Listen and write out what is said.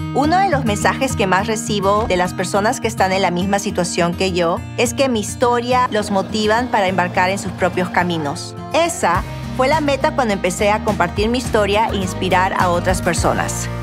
Uno de los mensajes que más recibo de las personas que están en la misma situación que yo es que mi historia los motivan para embarcar en sus propios caminos. Esa fue la meta cuando empecé a compartir mi historia e inspirar a otras personas.